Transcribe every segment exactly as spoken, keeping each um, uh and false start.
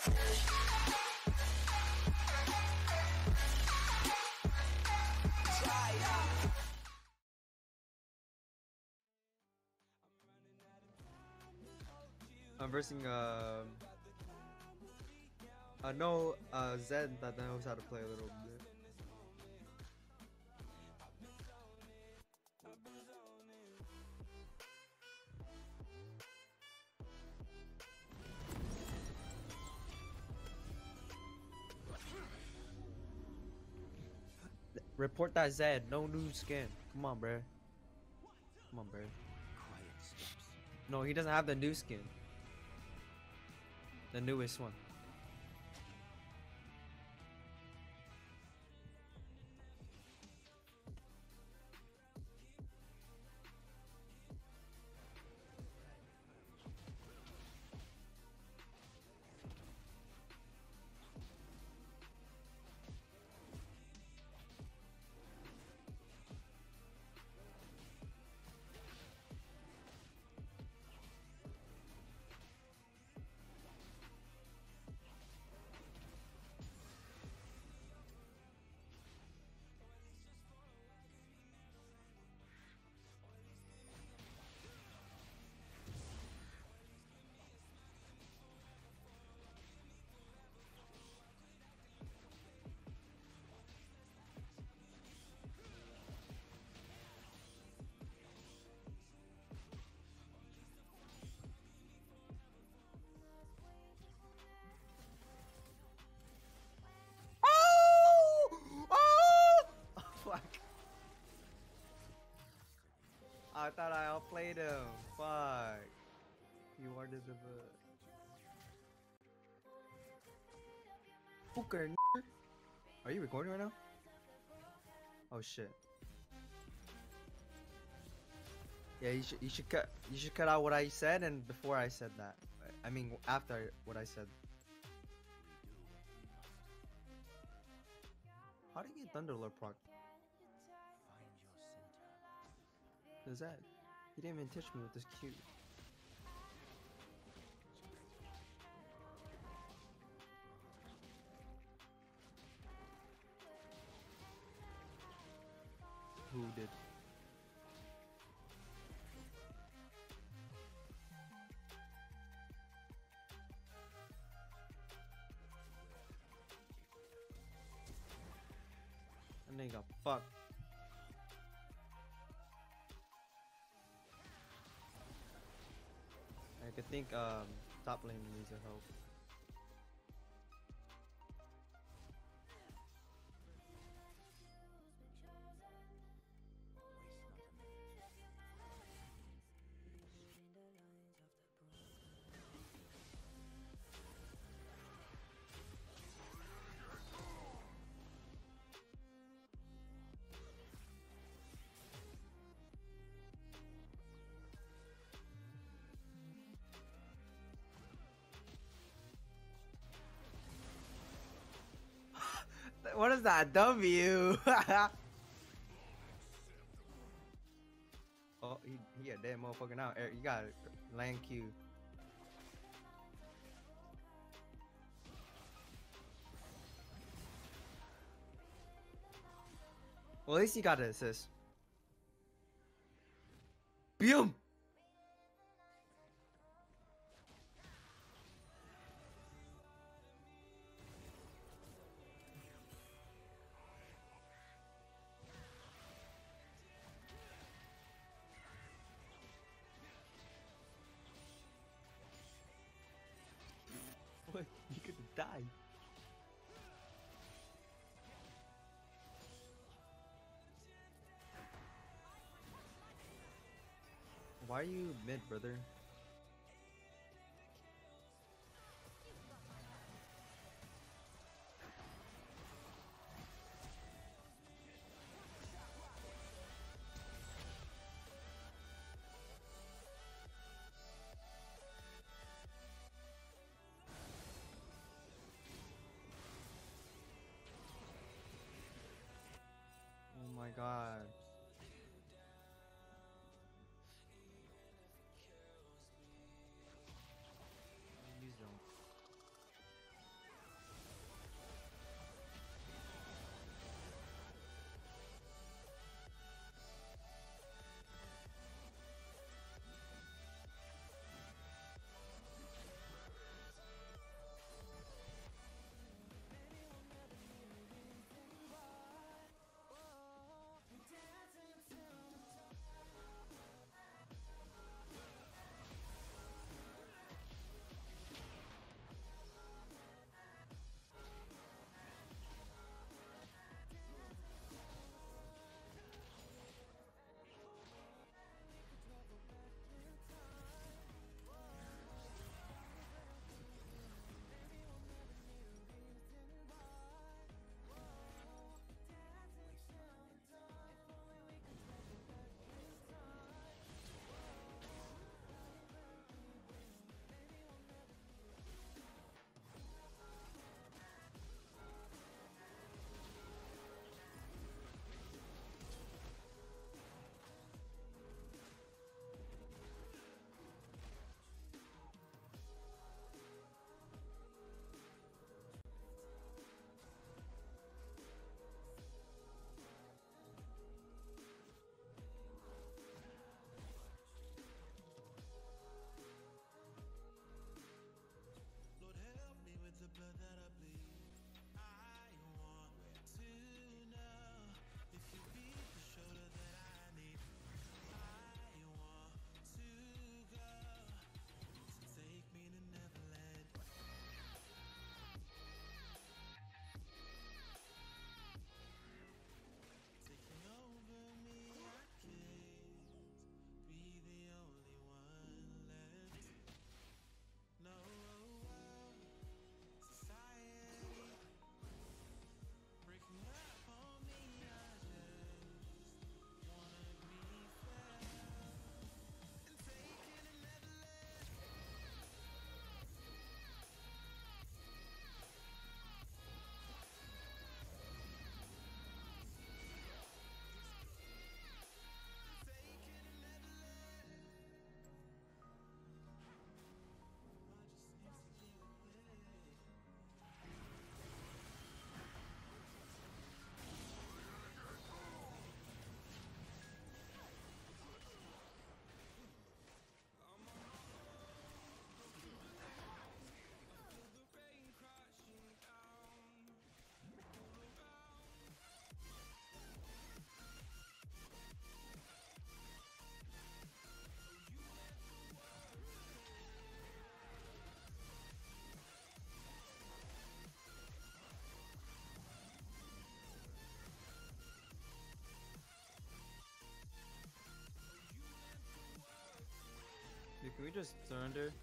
I'm versing uh, I know uh, Zed that knows how to play a little bit. Report that Zed, no new skin. Come on, bro. Come on, bro. No, he doesn't have the new skin. The newest one. I thought I outplayed him. Fuck. You wanted the book. Booker. Are you recording right now? Oh shit. Yeah, you should you should cut you should cut out what I said and before I said that. I mean after what I said. How do you get Thunderlord proc? Who's that? He didn't even touch me with this Q. Who did? That nigga fuck. I could think um top lane needs a help. What is that? W? Oh, he, he a dead motherfucker now. Eric, you got land Q. Well, at least he got an assist. Boom! What? You could die. Why are you mid, brother? Oh my god. Use them. we just surrender?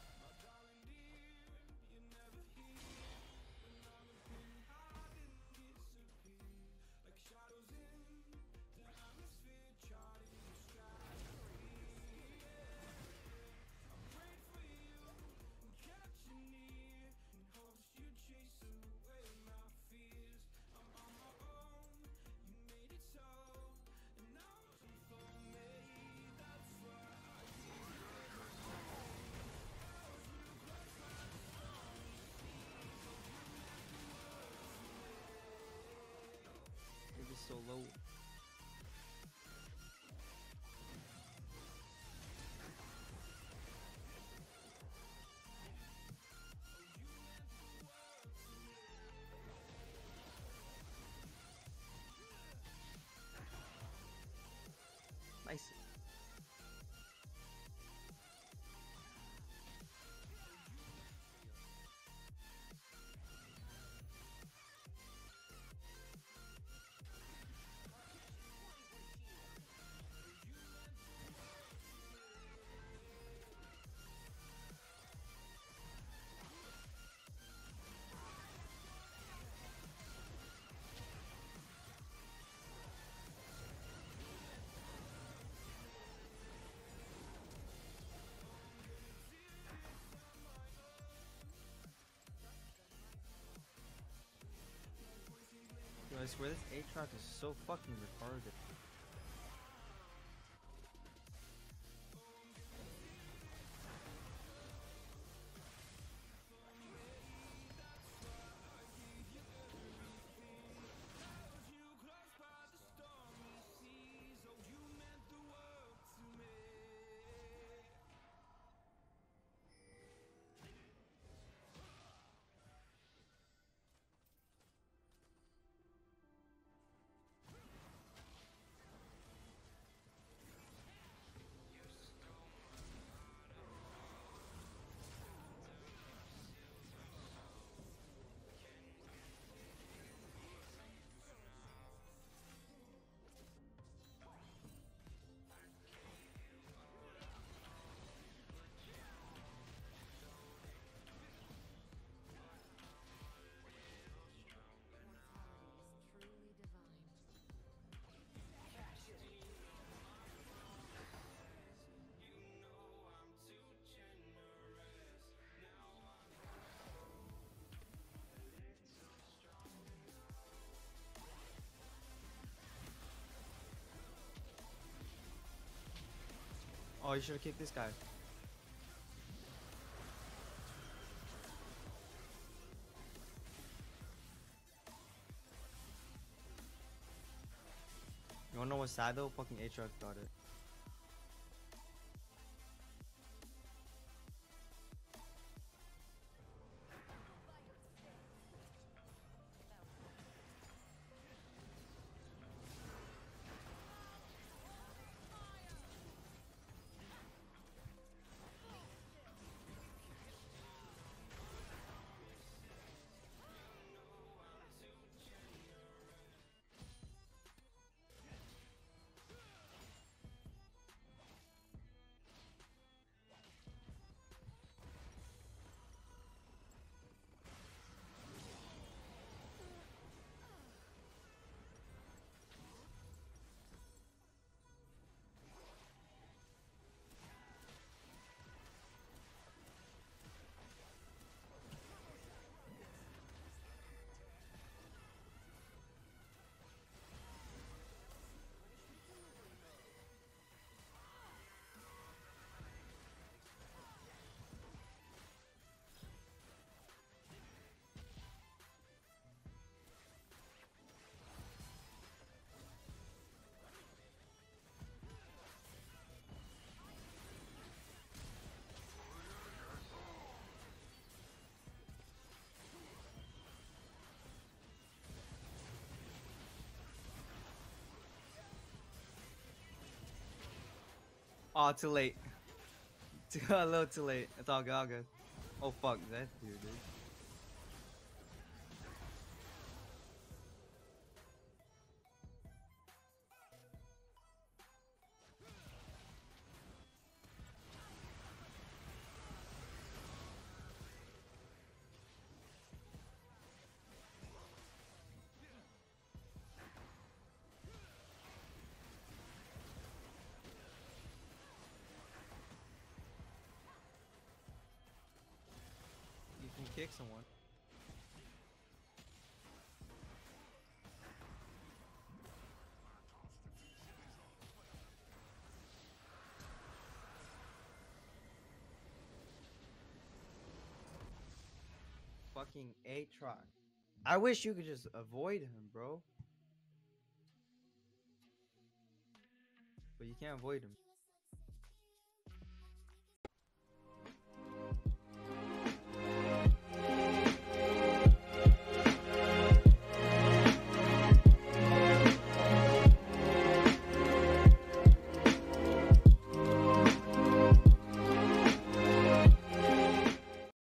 It is so low. Nice. Yo, I swear this A-Track is so fucking retarded. Oh, you should have kicked this guy. You wanna know what's sad though? Fucking A-Truck got it. Oh, too late. A little too late. It's all good, all good. Oh fuck, that dude, dude. kick someone. Fucking eight try. I wish you could just avoid him, bro. But you can't avoid him.